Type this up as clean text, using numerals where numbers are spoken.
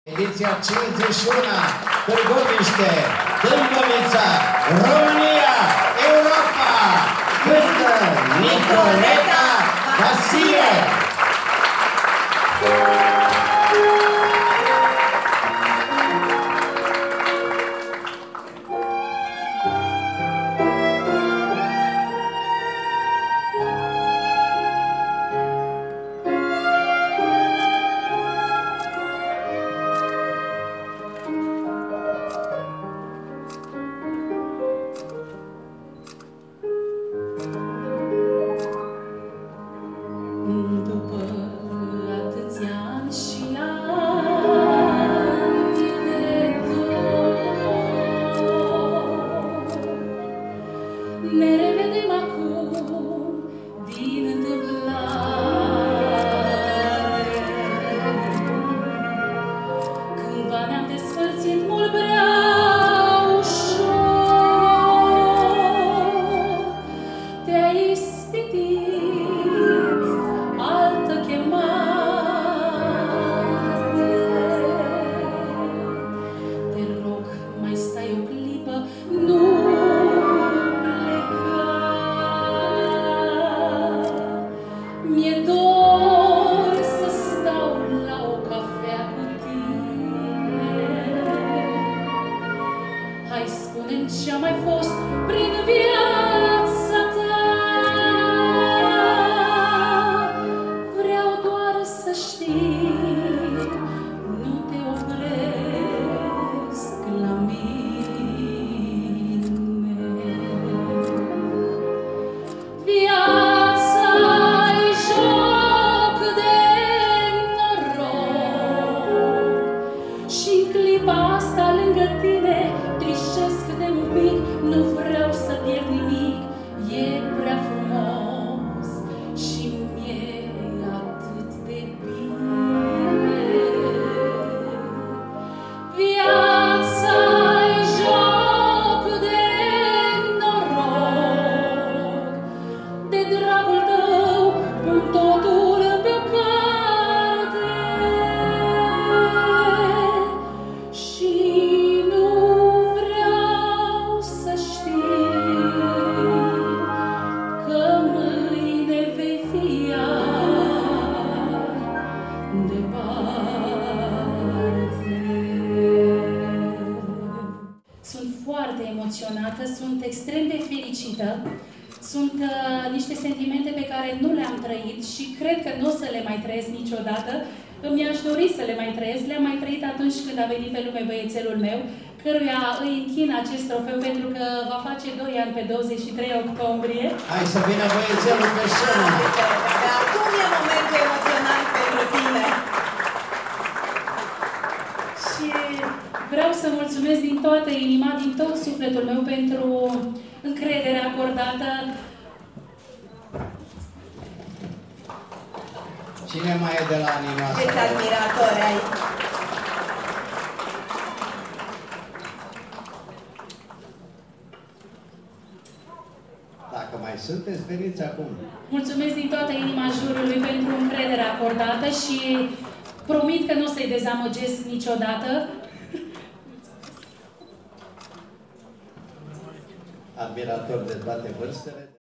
Ediția 51, Târgoviște, Dâmbovița, România, Europa, cântă Nicoleta Vasile. După atâția ani și ani de dor, ne revedem acum din întâmplare. Cândva ne-am despărțit mult prea ușor, te-ai ispitit ce-a mai fost prin viața ta. Vreau doar să știi, nu te opresc la mine. Viața-i joc de noroc și-n clipa asta lângă tine trișesc de un pic, nu vreau să pierd nimic, e prea frumos și mi-e atât de bine. Viața-i joc de noroc, de dragul tău pun totul pe-o carte și sunt foarte emoționată, sunt extrem de fericită. Sunt niște sentimente pe care nu le-am trăit și cred că nu o să le mai trăiesc niciodată. Mi-aș dori să le mai trăiesc. Le-am mai trăit atunci când a venit pe lume băiețelul meu, căruia îi închin acest trofeu pentru că va face 2 ani pe 23 octombrie. Hai să vină băiețelul pe scenă! Acum e momentul emoțional pentru tine! Și vreau să mulțumesc din toată inima, din tot sufletul meu pentru încrederea acordată. Cine mai e de la animație? Câți admiratori ai! Dacă mai sunteți, veniți acum. Mulțumesc din toată inima jurului pentru încrederea acordată și promit că nu o să-i dezamăgesc niciodată. Admiratori de toate vârstele.